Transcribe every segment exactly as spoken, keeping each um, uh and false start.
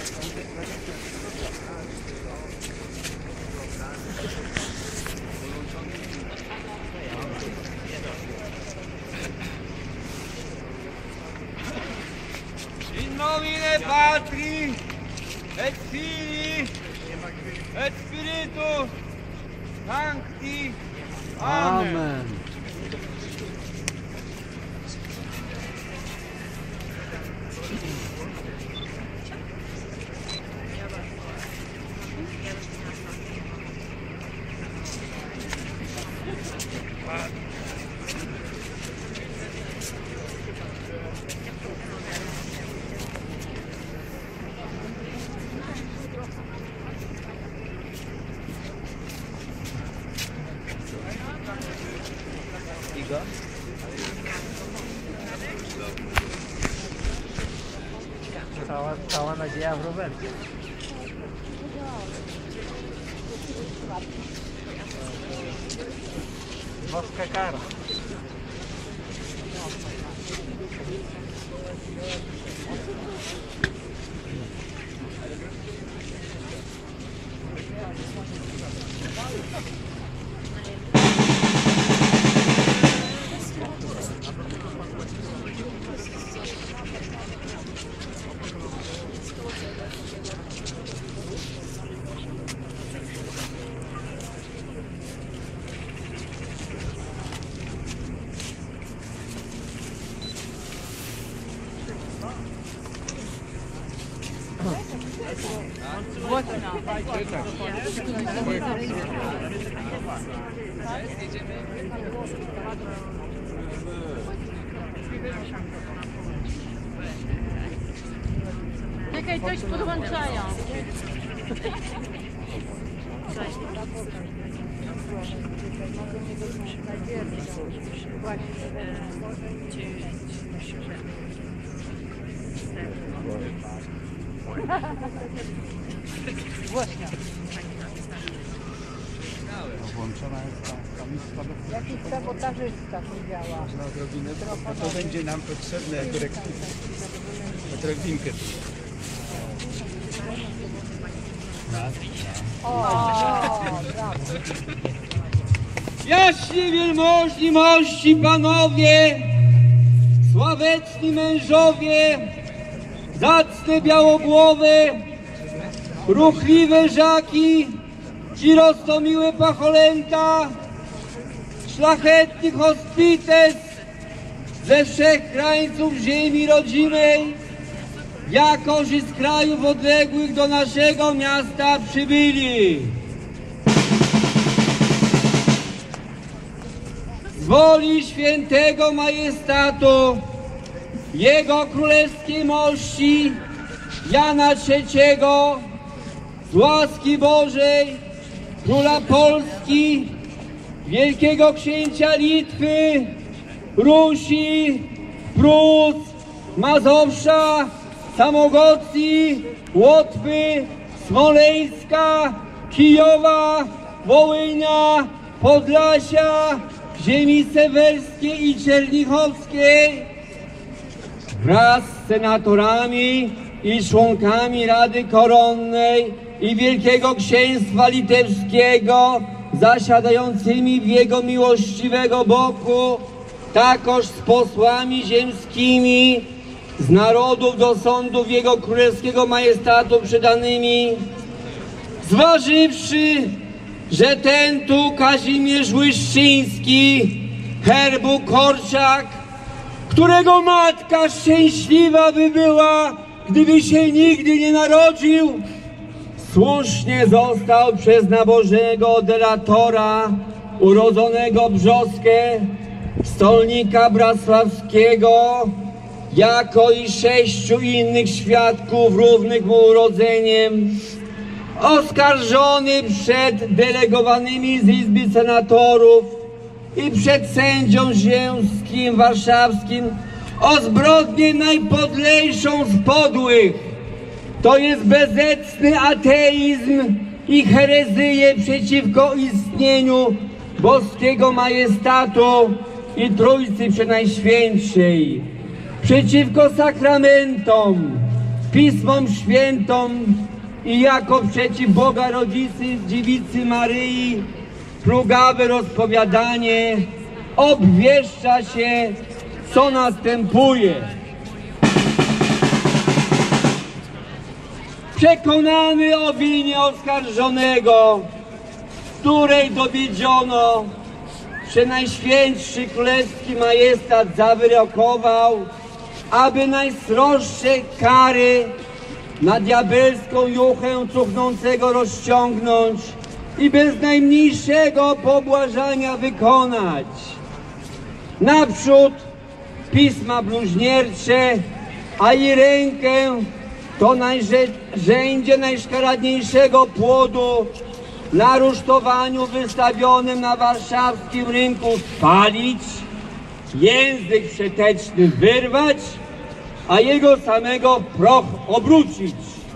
In nomine Patri et Filii et Spiritus Sancti. Amen. Amen. Cała, cała nadzieja w Robercie. Boska kara. Czekaj, coś podłączają. Właśnie. Włączona jest ta kamiska do... Jakiś sabotażysta tu działa. Na odrobinę, to, to będzie nam potrzebne jako rekwizyt. Odrobinkę. O, brawo. Jaśni wielmożni mości panowie, sławecni mężowie, zacne białogłowe, ruchliwe żaki, ci roztomiłe pacholęta, szlachetny hospites ze wszech krańców ziemi rodzimej, jakoż z krajów odległych do naszego miasta przybyli. Z woli świętego majestatu Jego Królewskiej Mości Jana trzeciego, z łaski Bożej Króla Polski, Wielkiego Księcia Litwy, Rusi, Prus, Mazowsza, Samogocji, Łotwy, Smoleńska, Kijowa, Wołynia, Podlasia, ziemi sewerskiej i czernichowskiej wraz z senatorami i członkami Rady Koronnej i Wielkiego Księstwa Litewskiego zasiadającymi w jego miłościwego boku, takoż z posłami ziemskimi z narodów do sądów jego królewskiego majestatu przydanymi, zważywszy, że ten tu Kazimierz Łyszczyński, herbu Korczak, którego matka szczęśliwa by była, gdyby się nigdy nie narodził, słusznie został przez nabożnego delatora urodzonego Brzoskę, stolnika bracławskiego, jako i sześciu innych świadków równych mu urodzeniem, oskarżony przed delegowanymi z Izby Senatorów i przed sędzią ziemskim warszawskim o zbrodnię najpodlejszą z podłych, to jest bezecny ateizm i herezyję przeciwko istnieniu boskiego majestatu i Trójcy Przenajświętszej, przeciwko sakramentom, Pismom Świętą i jako przeciw Boga Rodzicy Dziewicy Maryi plugawe rozpowiadanie obwieszcza się, co następuje. Przekonany o winie oskarżonego, której dowiedziono, że Najświętszy Królewski Majestat zawyrokował, aby najsroższe kary na diabelską juchę cuchnącego rozciągnąć i bez najmniejszego pobłażania wykonać. Naprzód pisma bluźniercze, a i rękę to narzędzie najszkaradniejszego płodu na rusztowaniu wystawionym na warszawskim rynku spalić, język przeteczny wyrwać, a jego samego w proch obrócić.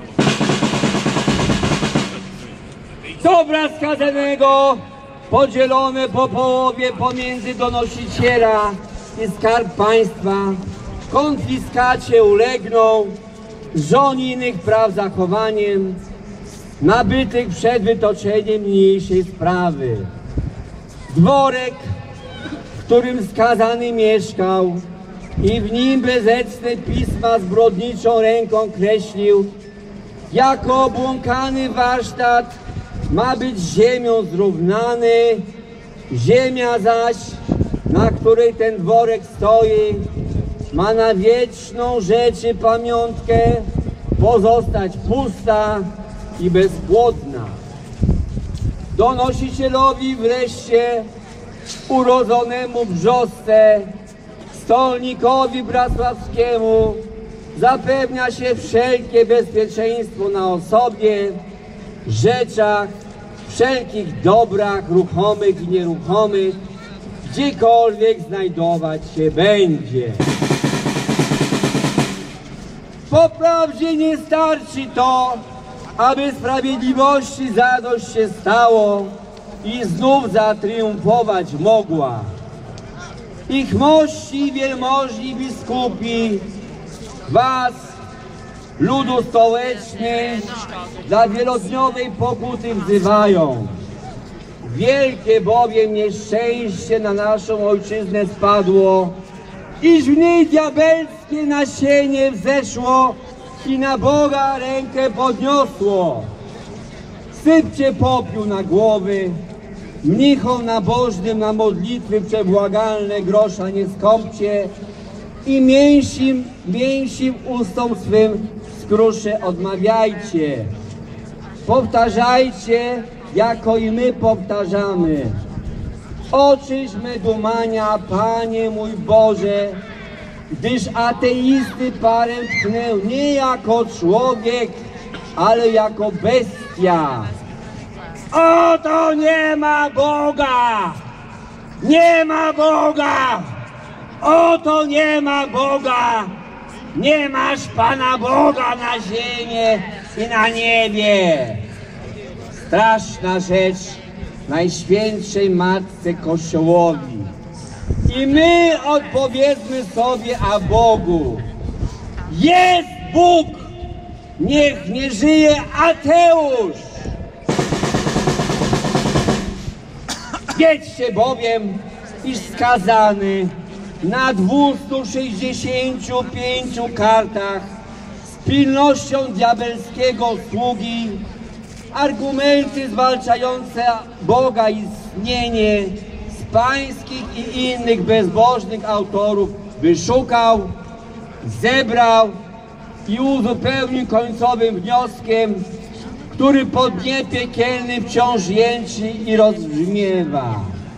Dobra skazanego podzielone po połowie pomiędzy donosiciela i skarb państwa konfiskacie ulegną żoni innych praw zachowaniem nabytych przed wytoczeniem niniejszej sprawy. Dworek, w którym skazany mieszkał i w nim bezecne pisma zbrodniczą ręką kreślił, jako obłąkany warsztat ma być ziemią zrównany, ziemia zaś, na której ten dworek stoi, ma na wieczną rzeczy pamiątkę pozostać pusta i bezpłodna. Donosicielowi wreszcie urodzonemu w Brzostce, stolnikowi bracławskiemu, zapewnia się wszelkie bezpieczeństwo na osobie, rzeczach, wszelkich dobrach ruchomych i nieruchomych, gdziekolwiek znajdować się będzie. Poprawdzie nie starczy to, aby sprawiedliwości zadość się stało i znów zatriumfować mogła. Ich mości, wielmożni biskupi was, ludu stołeczny, dla wielodniowej pokuty wzywają. Wielkie bowiem nieszczęście na naszą ojczyznę spadło, iż w niej diabelskie nasienie wzeszło i na Boga rękę podniosło. Sypcie popiół na głowy, mnichom nabożnym na modlitwy przebłagalne grosza nie skąpcie i mięsim, mięsim ustom swym skruszy odmawiajcie. Powtarzajcie, jako i my powtarzamy. Oczyśmy dumania, Panie mój Boże, gdyż ateisty parę pchnę nie jako człowiek, ale jako bestia. Oto nie ma Boga! Nie ma Boga! Oto nie ma Boga! Nie masz Pana Boga na ziemię i na niebie! Straszna rzecz Najświętszej Matce Kościołowi. I my odpowiedzmy sobie a Bogu. Jest Bóg! Niech nie żyje ateusz! Wiedzcie bowiem, iż skazany na dwustu sześćdziesięciu pięciu kartach z pilnością diabelskiego sługi argumenty zwalczające Boga istnienie z pańskich i innych bezbożnych autorów wyszukał, zebrał i uzupełnił końcowym wnioskiem, który po dnie piekielnym wciąż jęczy i rozbrzmiewa.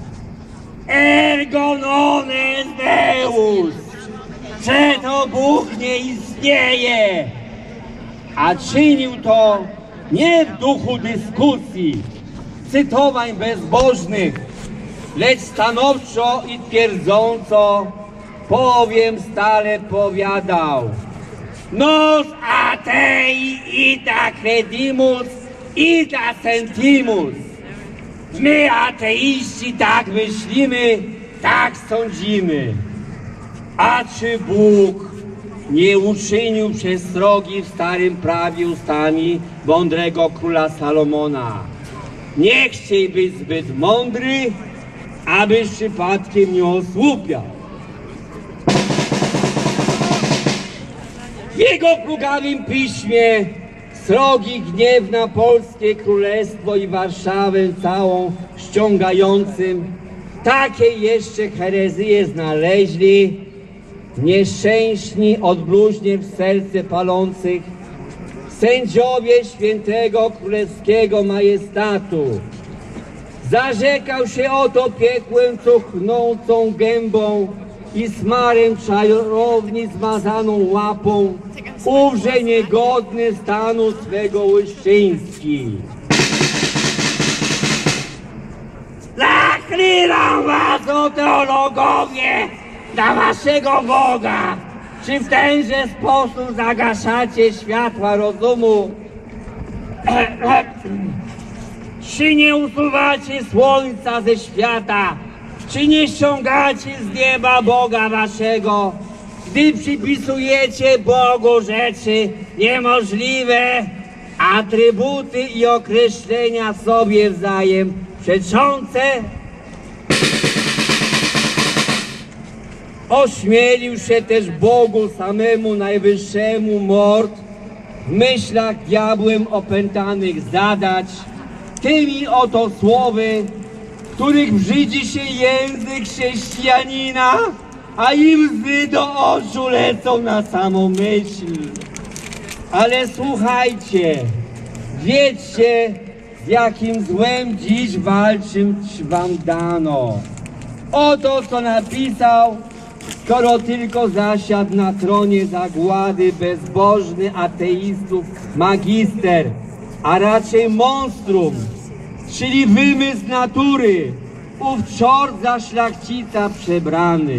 Ergo non est Deus! Przeto Bóg nie istnieje! A czynił to nie w duchu dyskusji, cytowań bezbożnych, lecz stanowczo i twierdząco, powiem stale powiadał: Nos atei ita credimus, ita sentimus. My ateiści tak myślimy, tak sądzimy. A czy Bóg nie uczynił przestrogi w starym prawie ustami mądrego króla Salomona. Nie chciej być zbyt mądry, abyś przypadkiem nie osłupiał. W jego plugawym piśmie srogi gniew na polskie królestwo i Warszawę całą ściągającym takie jeszcze herezyje znaleźli, nieszczęśni od bluźnierw w serce palących, sędziowie świętego królewskiego majestatu. Zarzekał się oto piekłem cuchnącą gębą i smarem czarowni zmazaną łapą, ówże niegodny stanu swego łyszczyński. Zaklinam was, o teologowie, na waszego Boga, czy w tenże sposób zagaszacie światła rozumu? Czy nie usuwacie słońca ze świata? Czy nie ściągacie z nieba Boga waszego, gdy przypisujecie Bogu rzeczy niemożliwe, atrybuty i określenia sobie wzajem przeczące? Ośmielił się też Bogu samemu najwyższemu mord w myślach diabłem opętanych zadać tymi oto słowy, których brzydzi się język chrześcijanina, a i łzy do oczu lecą na samą myśl. Ale słuchajcie, wiedzcie, z jakim złem dziś walczyć wam dano. Oto co napisał, skoro tylko zasiadł na tronie zagłady bezbożny ateistów magister, a raczej monstrum, czyli wymysł natury, ów czort za szlachcica przebrany.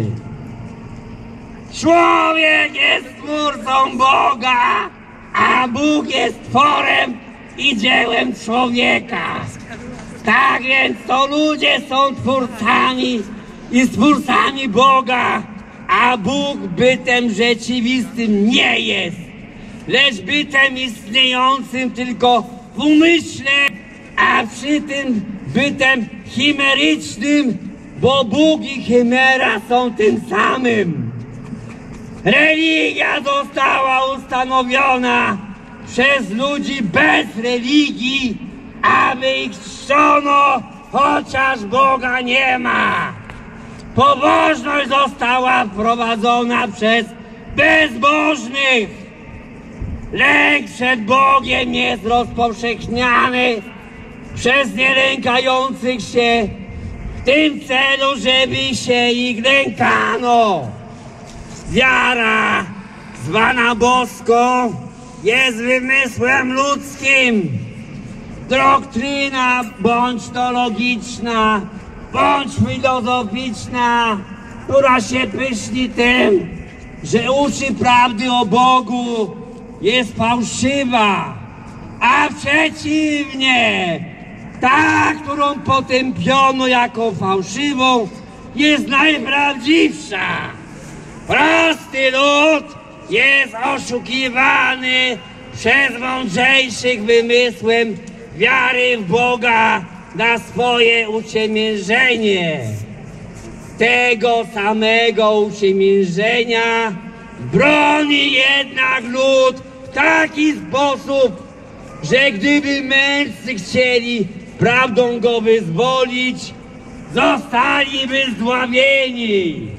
Człowiek jest twórcą Boga, a Bóg jest tworem i dziełem człowieka. Tak więc to ludzie są twórcami i stwórcami Boga, a Bóg bytem rzeczywistym nie jest, lecz bytem istniejącym tylko w umyśle, a przy tym bytem chimerycznym, bo Bóg i chimera są tym samym. Religia została ustanowiona przez ludzi bez religii, aby ich czczono, chociaż Boga nie ma. Pobożność została wprowadzona przez bezbożnych. Lęk przed Bogiem jest rozpowszechniany przez nielękających się w tym celu, żeby się ich lękano. Wiara, zwana boską, jest wymysłem ludzkim. Doktryna, bądź to logiczna, bądź filozoficzna, która się pyszni tym, że uczy prawdy o Bogu, jest fałszywa, a przeciwnie, ta, którą potępiono jako fałszywą, jest najprawdziwsza. Prosty lud jest oszukiwany przez mądrzejszych wymysłem wiary w Boga na swoje uciemiężenie. Tego samego uciemiężenia broni jednak lud w taki sposób, że gdyby mędrcy chcieli prawdą go wyzwolić, zostaliby zdławieni.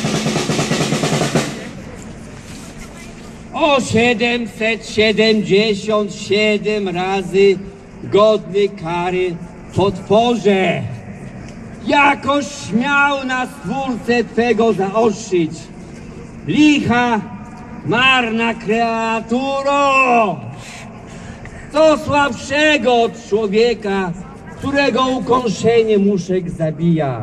O siedemset siedemdziesiąt siedem razy godny kary potworze, jakoś śmiał na Stwórcę Twego zaostrzyć. Licha, marna kreaturo, co słabszego od człowieka, którego ukąszenie muszek zabija.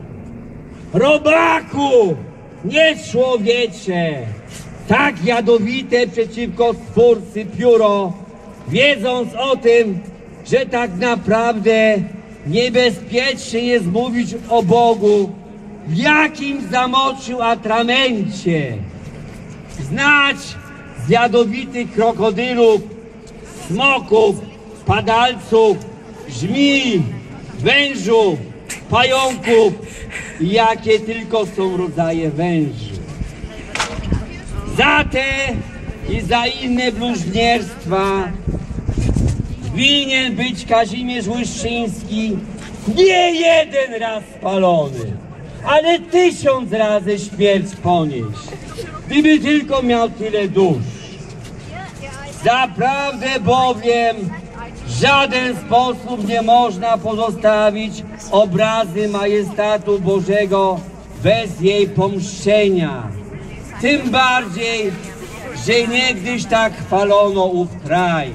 Robaku, nie człowiecze, tak jadowite przeciwko Stwórcy pióro, wiedząc o tym, że tak naprawdę niebezpiecznie jest mówić o Bogu, w jakim zamoczył atramencie. znać z jadowitych krokodylów, smoków, padalców, żmij, wężów, pająków i jakie tylko są rodzaje węży. Za te i za inne bluźnierstwa winien być Kazimierz Łyszczyński nie jeden raz spalony, ale tysiąc razy śmierć ponieść, gdyby tylko miał tyle dusz. Zaprawdę bowiem w żaden sposób nie można pozostawić obrazy majestatu Bożego bez jej pomszczenia. Tym bardziej, że niegdyś tak chwalono ów kraj.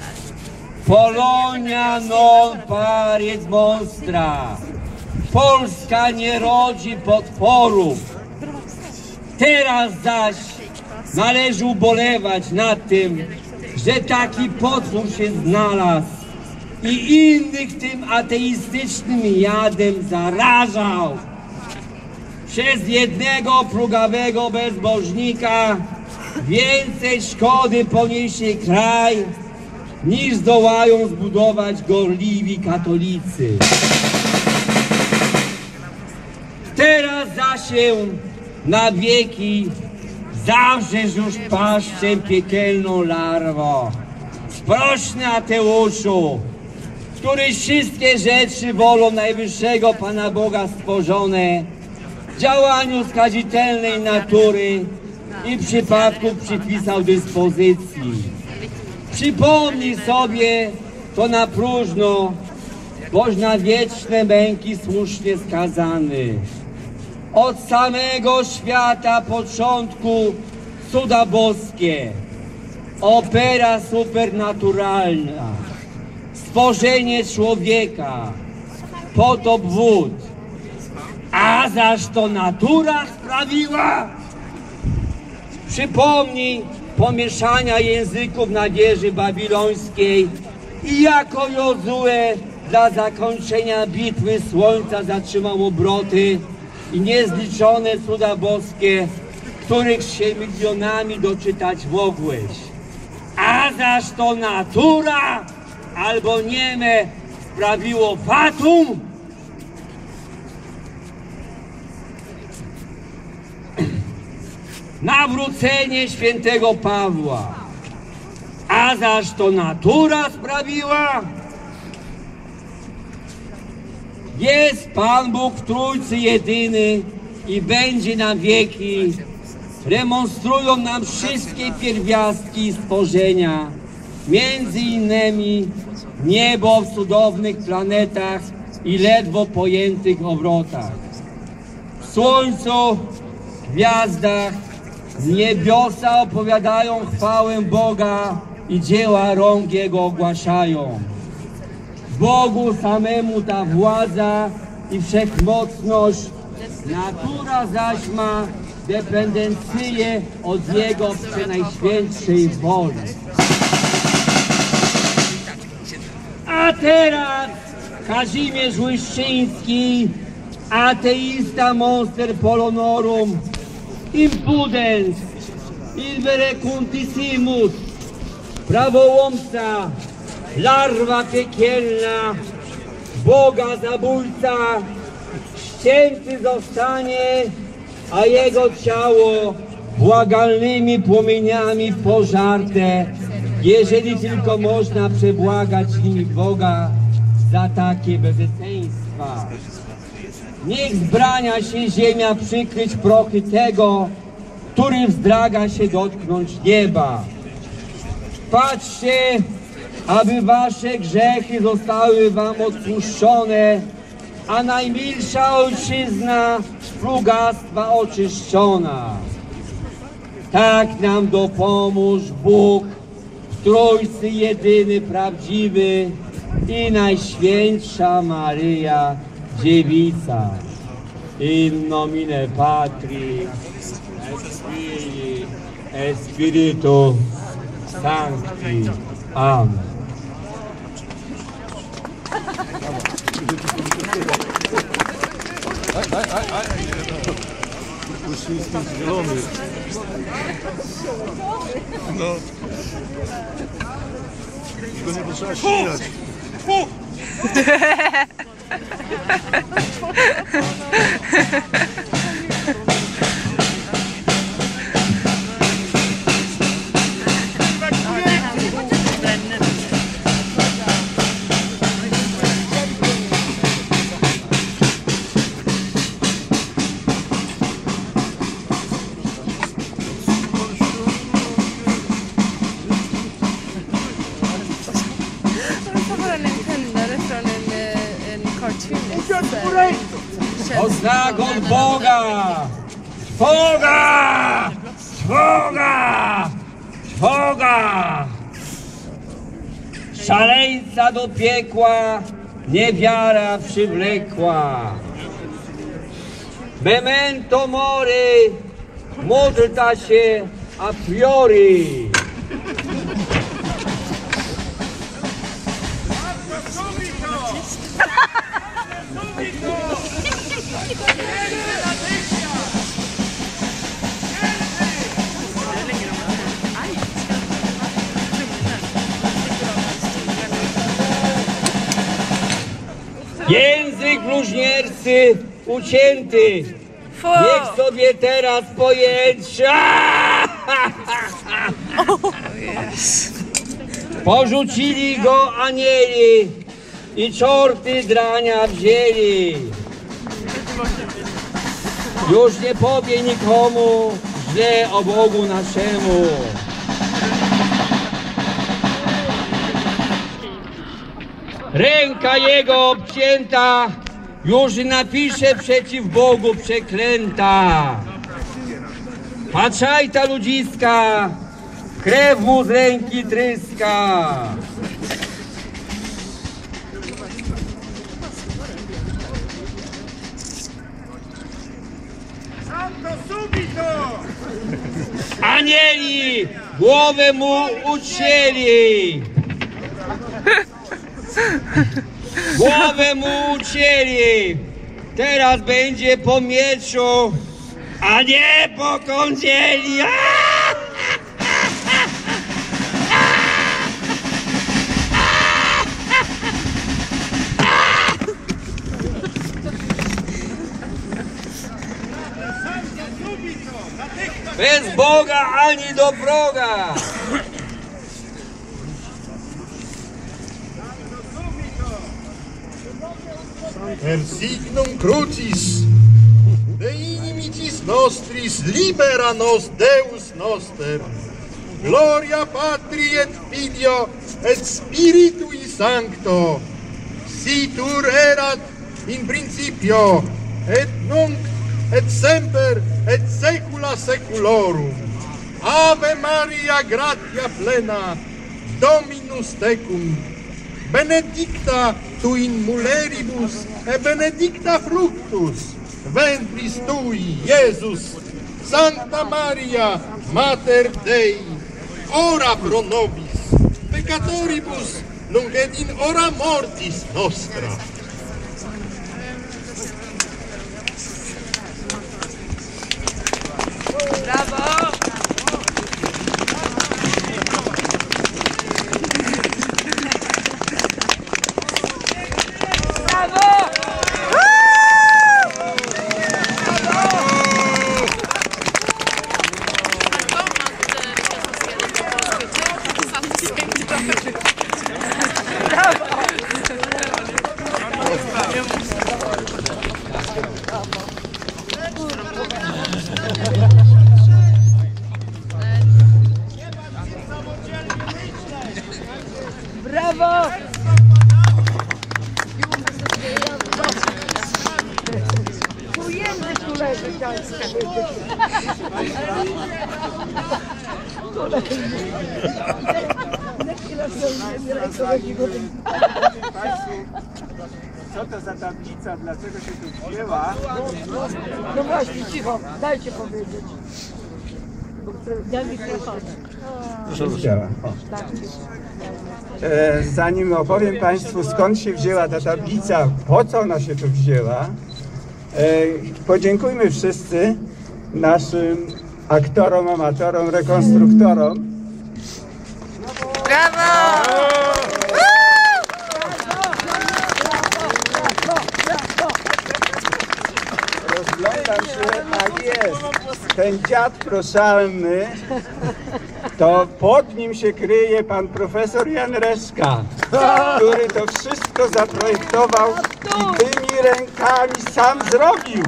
Polonia non pariet monstra. Polska nie rodzi potworów. Teraz zaś należy ubolewać nad tym, że taki potwór się znalazł i innych tym ateistycznym jadem zarażał. Przez jednego plugawego bezbożnika więcej szkody poniesie kraj, niż zdołają zbudować gorliwi katolicy. Teraz za się na wieki zawrzesz już paszczę piekielną larwo. Sprośny Ateuszu, któryś wszystkie rzeczy wolą najwyższego Pana Boga stworzone, działaniu skazitelnej natury i przypadku przypisał dyspozycji. Przypomnij sobie to na próżno, boś na wieczne męki słusznie skazany. Od samego świata początku cuda boskie, opera supernaturalna, stworzenie człowieka, potop wód, a zaż to natura sprawiła? Przypomnij pomieszania języków na wieży babilońskiej i jako Jozue dla zakończenia bitwy słońca zatrzymał obroty i niezliczone cuda boskie, których się milionami doczytać mogłeś. A zaż to natura albo nieme sprawiło fatum? Nawrócenie świętego Pawła. A zaż to natura sprawiła? Jest Pan Bóg w Trójcy jedyny i będzie na wieki. Demonstrują nam wszystkie pierwiastki stworzenia, między innymi niebo w cudownych planetach i ledwo pojętych obrotach. W słońcu, gwiazdach, niebiosa opowiadają chwałę Boga i dzieła rąk Jego ogłaszają. Bogu samemu ta władza i wszechmocność, natura zaś ma dependencję od Jego przenajświętszej woli. A teraz Kazimierz Łyszczyński, ateista monster polonorum, impudens, ilverecuntissimus, prawołomca, larwa piekielna, Boga zabójca, ścięty zostanie, a jego ciało błagalnymi płomieniami pożarte, jeżeli tylko można przebłagać nimi Boga za takie bezeceństwa. Niech zbrania się ziemia przykryć prochy tego, który wzdraga się dotknąć nieba. Patrzcie, aby wasze grzechy zostały wam odpuszczone, a najmilsza ojczyzna z plugastwa oczyszczona. Tak nam dopomóż Bóg, w Trójcy jedyny, prawdziwy i Najświętsza Maryja, Dziewica. In nomine Patri, et Filii, et Spiritus Sancti. Amen. Aj, aj, aj, aj. Uściński zielony. No. Tylko nie potrzeba śmiać. Oznak od Boga! Trwoga! Trwoga! Trwoga! Szaleńca do piekła niewiara przywlekła. Memento mori, modlta się a priori. Język bluźniercy ucięty, niech sobie teraz pojęcia porzucili go anieli i czorty drania wzięli. Już nie powie nikomu źle o Bogu naszemu. Ręka jego obcięta już napisze przeciw Bogu przeklęta. Patrzaj ta ludziska, krew mu z ręki tryska. Anieli głowę mu ucięli. Głowę mu ucięli. Teraz będzie po mieczu, a nie po kądzieli. Bez Boga ani do wroga. Per signum crucis de inimicis nostris libera nos Deus noster. Gloria Patri et Filio et Spiritui Sancto. Situr erat in principio et nunc et semper et saecula saeculorum. Ave Maria, gratia plena, Dominus tecum. Benedicta tu in mulieribus et benedicta fructus ventris tui, Iesus. Sancta Maria, Mater Dei, ora pro nobis peccatoribus nunc et in hora mortis nostra. Brawo! Brawo! Tu język tu leży, Co to za tablica, dlaczego się tu wzięła? No właśnie, cicho, dajcie powiedzieć. Daj mikrofon. E, zanim opowiem Państwu, skąd się wzięła ta tablica, po co ona się tu wzięła, e, podziękujmy wszyscy naszym aktorom, amatorom, rekonstruktorom. Rozglądam się, a jest ten dziad proszalny, to pod nim się kryje pan profesor Jan Reszka, który to wszystko zaprojektował i tymi rękami sam zrobił.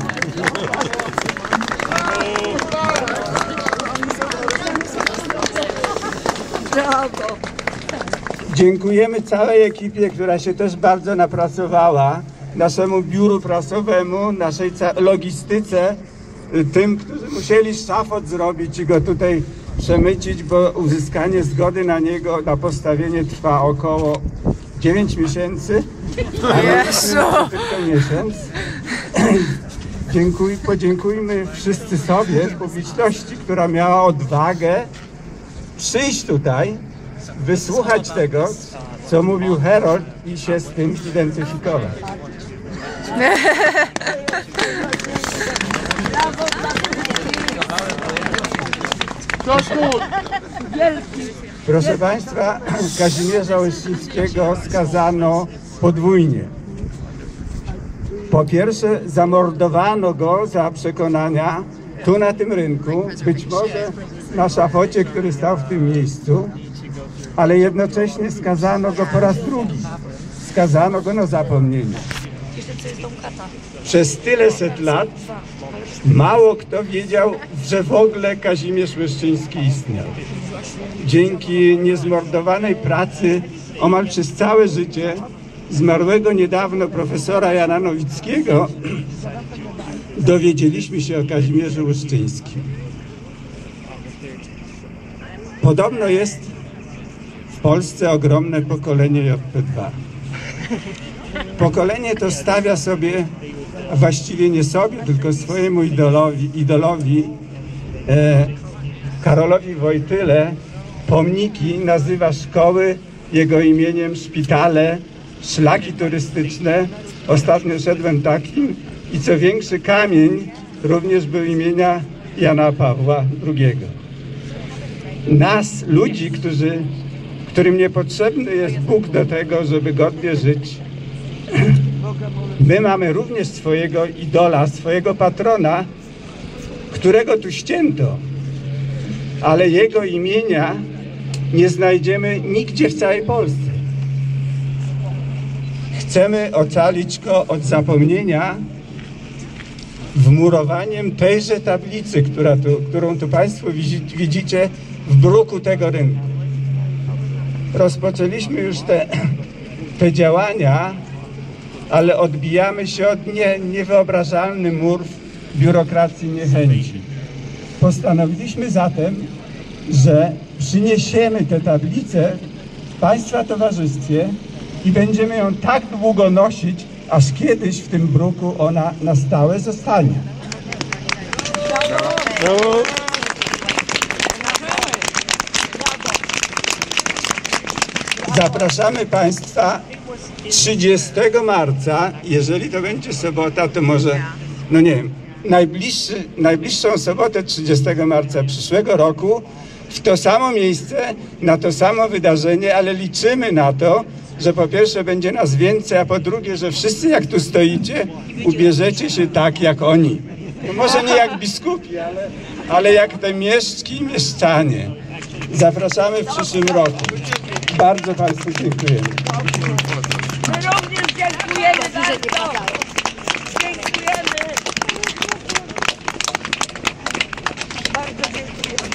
Dziękujemy całej ekipie, która się też bardzo napracowała, naszemu biuru prasowemu, naszej logistyce, tym, którzy musieli szafot zrobić i go tutaj przemycić, bo uzyskanie zgody na niego, na postawienie trwa około dziewięć miesięcy, a tylko miesiąc. Dziękuj, podziękujmy wszyscy sobie, publiczności, która miała odwagę przyjść tutaj, wysłuchać tego, co mówił Herold i się z tym zidentyfikować. Proszę Państwa, Kazimierza Łeścińskiego skazano podwójnie. Po pierwsze, zamordowano go za przekonania tu na tym rynku, być może na szafocie, który stał w tym miejscu, ale jednocześnie skazano go po raz drugi. Skazano go na zapomnienie. Przez tyle set lat mało kto wiedział, że w ogóle Kazimierz Łeszczyński istniał. Dzięki niezmordowanej pracy omal przez całe życie zmarłego niedawno profesora Jana Nowickiego dowiedzieliśmy się o Kazimierzu Łeszczyńskim. Podobno jest w Polsce ogromne pokolenie J P dwa. Pokolenie to stawia sobie, a właściwie nie sobie, tylko swojemu idolowi, idolowi e, Karolowi Wojtyle pomniki, nazywa szkoły jego imieniem, szpitale, szlaki turystyczne. Ostatnio szedłem takim i co większy kamień również był imienia Jana Pawła drugiego. Nas, ludzi, którzy, którym niepotrzebny jest Bóg do tego, żeby godnie żyć, my mamy również swojego idola, swojego patrona, którego tu ścięto, ale jego imienia nie znajdziemy nigdzie w całej Polsce. Chcemy ocalić go od zapomnienia wmurowaniem tejże tablicy, która tu, którą tu Państwo widzicie w bruku tego rynku. Rozpoczęliśmy już te, te działania, ale odbijamy się od nie, niewyobrażalny mur biurokracji niechęci. Postanowiliśmy zatem, że przyniesiemy tę tablicę w Państwa towarzystwie i będziemy ją tak długo nosić, aż kiedyś w tym bruku ona na stałe zostanie. Zapraszamy Państwa trzydziestego marca, jeżeli to będzie sobota, to może, no nie wiem, najbliższy, najbliższą sobotę trzydziestego marca przyszłego roku w to samo miejsce, na to samo wydarzenie, ale liczymy na to, że po pierwsze będzie nas więcej, a po drugie, że wszyscy jak tu stoicie, ubierzecie się tak jak oni. No może nie jak biskupi, ale, ale jak te mieszczki i mieszczanie. Zapraszamy w przyszłym roku. Bardzo Państwu dziękujemy. My również dziękujemy bardzo. Dziękujemy. Bardzo dziękujemy.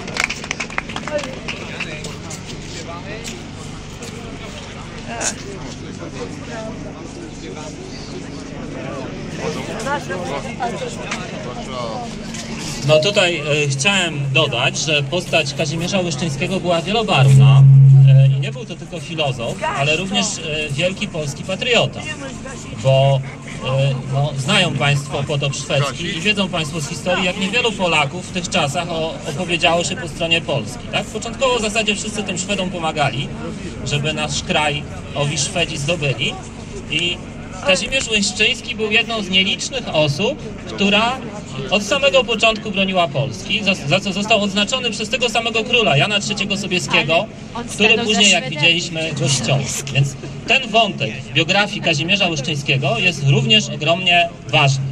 No tutaj e, chciałem dodać, że postać Kazimierza Łeszczyńskiego była wielobarwna e, i nie był to tylko filozof, ale również e, wielki polski patriota, bo e, no, znają Państwo potop szwedzki i wiedzą Państwo z historii, jak niewielu Polaków w tych czasach o, opowiedziało się po stronie Polski. Tak? Początkowo w zasadzie wszyscy tym Szwedom pomagali, żeby nasz kraj owi Szwedzi zdobyli i Kazimierz Leszczyński był jedną z nielicznych osób, która od samego początku broniła Polski, za, za co został odznaczony przez tego samego króla, Jana trzeciego Sobieskiego, który później, jak widzieliśmy, go ściął. Więc ten wątek w biografii Kazimierza Leszczyńskiego jest również ogromnie ważny.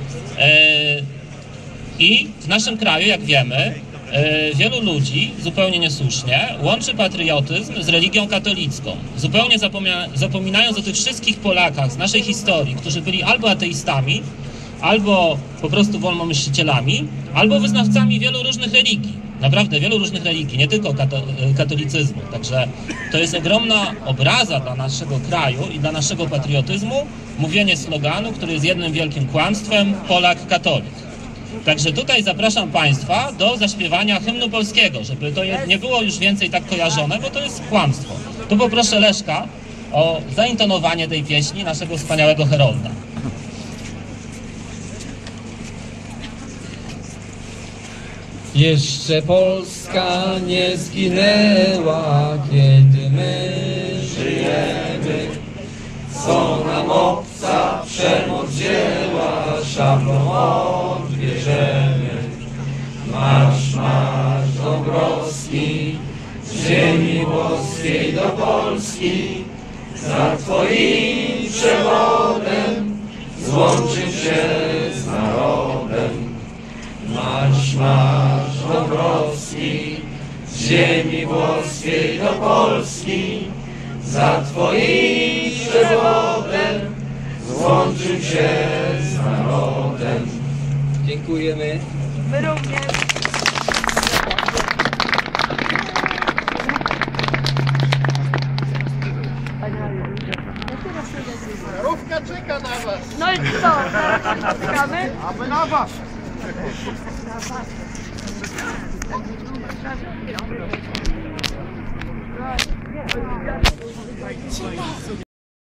I w naszym kraju, jak wiemy, wielu ludzi, zupełnie niesłusznie, łączy patriotyzm z religią katolicką, zupełnie zapomina, zapominając o tych wszystkich Polakach z naszej historii, którzy byli albo ateistami, albo po prostu wolnomyślicielami, albo wyznawcami wielu różnych religii. Naprawdę wielu różnych religii, nie tylko kato, katolicyzmu. Także to jest ogromna obraza dla naszego kraju i dla naszego patriotyzmu mówienie sloganu, który jest jednym wielkim kłamstwem: Polak katolik. Także tutaj zapraszam Państwa do zaśpiewania hymnu polskiego, żeby to nie było już więcej tak kojarzone, bo to jest kłamstwo. Tu poproszę Leszka o zaintonowanie tej pieśni naszego wspaniałego Herolda. Jeszcze Polska nie zginęła, kiedy my żyjemy. Co nam obca przemoc wzięła, szablą odbierzemy. Marsz, marsz Dąbrowski, z ziemi włoskiej do Polski, za Twoim przewodem złączył się z narodem. Marsz, marsz Dąbrowski, z ziemi włoskiej do Polski, za Twoim przewodem złączył się z narodem. Dziękujemy. My również. Żarówka czeka na was. No i co, zaraz się spotkamy? A my na was. Na was.